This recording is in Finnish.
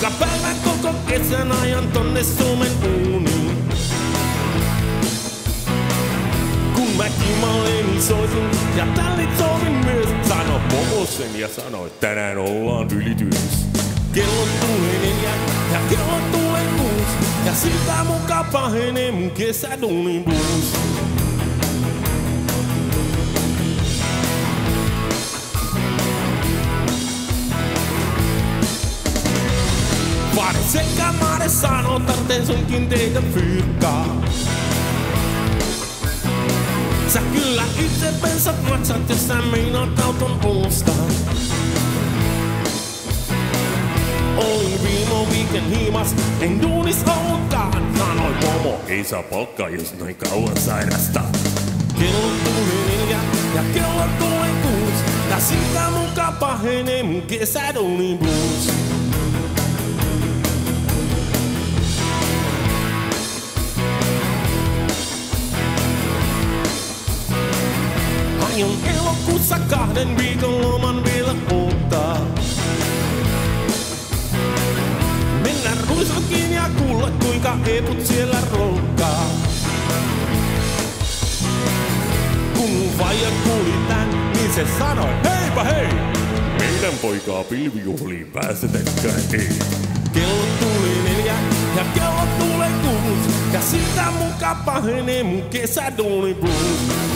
Joka päivän koko kesän ajan tonne Suomen uuniin. Kun mä kimaleeni soitin ja tällit soitin myös, sano pomosen ja sanoi, tänään ollaan ylityys. Kello tulee 4 ja kello tulee 6 ja siltä muka pahenee mun kesäduunin blues. Vaade sekä maade sanoo, tarvitsee sunkin teitä fyrkkaa. Sä kyllä itse pensat maksat, jos sä meinaat auton ostaa. Olin viime viikon hiimas, en duunis ollutkaan. Sanoi pomo, ei saa palkkaa, jos noin kauan sairastaa. Kello tulee 4 ja kello tulee 6 ja siitä muka pahenee mun kesäduunin blues. Aion elokuussa 2 viikon loman vielä ottaa. Mennään ruisokiin ja kuulla kuinka eput siellä roukkaa. Kun mun faija kuuli tän, niin se sanoi, heipä hei! Meidän poikaa pilvijuhliin päästetäkään ei. Kello tulee 4 ja kello tulee 6 ja siitä muka pahenee mun kesäduunin blues.